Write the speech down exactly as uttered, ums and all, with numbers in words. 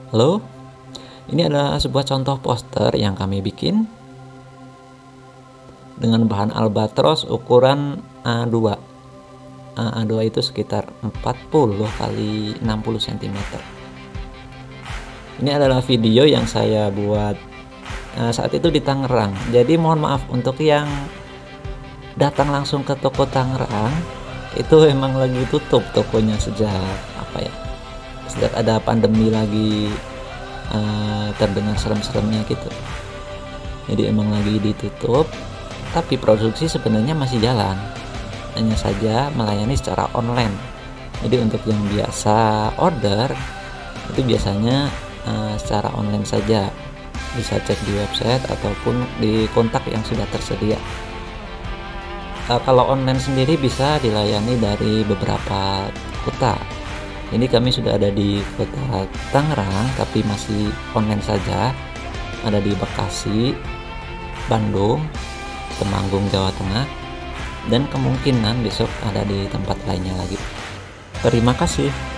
Halo, ini adalah sebuah contoh poster yang kami bikin dengan bahan albatros ukuran A dua. A dua itu sekitar empat puluh kali enam puluh sentimeter. Ini adalah video yang saya buat uh, saat itu di Tangerang. Jadi mohon maaf untuk yang datang langsung ke toko Tangerang, itu emang lagi tutup tokonya sejak apa ya? Sejak ada pandemi lagi uh, terdengar serem-seremnya gitu. Jadi emang lagi ditutup, tapi produksi sebenarnya masih jalan. Hanya saja melayani secara online. Jadi untuk yang biasa order itu biasanya uh, secara online saja, bisa cek di website ataupun di kontak yang sudah tersedia. Uh, kalau online sendiri bisa dilayani dari beberapa kota. Ini kami sudah ada di kota Tangerang, tapi masih online saja. Ada di Bekasi, Bandung, Temanggung, Jawa Tengah, dan kemungkinan besok ada di tempat lainnya lagi. Terima kasih.